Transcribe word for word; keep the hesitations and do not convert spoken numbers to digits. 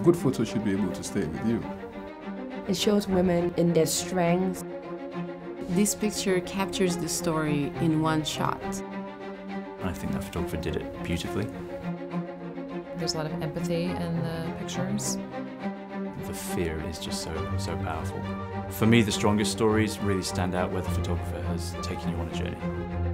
good photo should be able to stay with you. It shows women in their strengths. This picture captures the story in one shot. I think that photographer did it beautifully. There's a lot of empathy in the pictures. The fear is just so, so powerful. For me, the strongest stories really stand out where the photographer has taken you on a journey.